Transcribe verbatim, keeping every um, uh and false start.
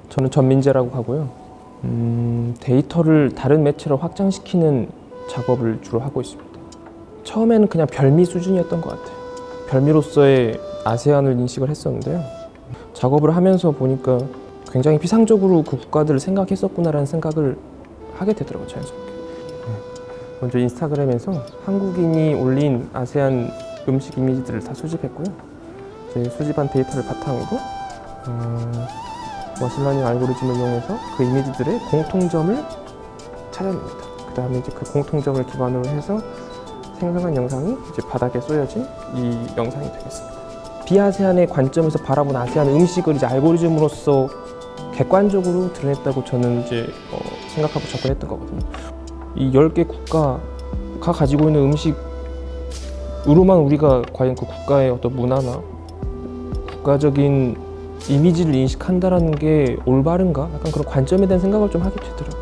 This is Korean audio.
저는 전민재라고 하고요. 음, 데이터를 다른 매체로 확장시키는 작업을 주로 하고 있습니다. 처음에는 그냥 별미 수준이었던 것 같아요. 별미로서의 아세안을 인식을 했었는데요. 작업을 하면서 보니까 굉장히 피상적으로 그 국가들을 생각했었구나라는 생각을 하게 되더라고요, 자연스럽게. 먼저 인스타그램에서 한국인이 올린 아세안 음식 이미지들을 다 수집했고요. 제 수집한 데이터를 바탕으로 어, 머신러닝 알고리즘을 이용해서 그 이미지들의 공통점을 찾아냅니다. 그 다음에 이제 그 공통점을 기반으로 해서 생성한 영상이 이제 바닥에 쏘여진 이 영상이 되겠습니다. 비아세안의 관점에서 바라본 아세안 음식을 이제 알고리즘으로서 객관적으로 드러냈다고 저는 이제 어, 생각하고 접근했던 거거든요. 이 열 개 국가가 가지고 있는 음식으로만 우리가 과연 그 국가의 어떤 문화나 국가적인 이미지를 인식한다는 게 올바른가? 약간 그런 관점에 대한 생각을 좀 하게 되더라고요.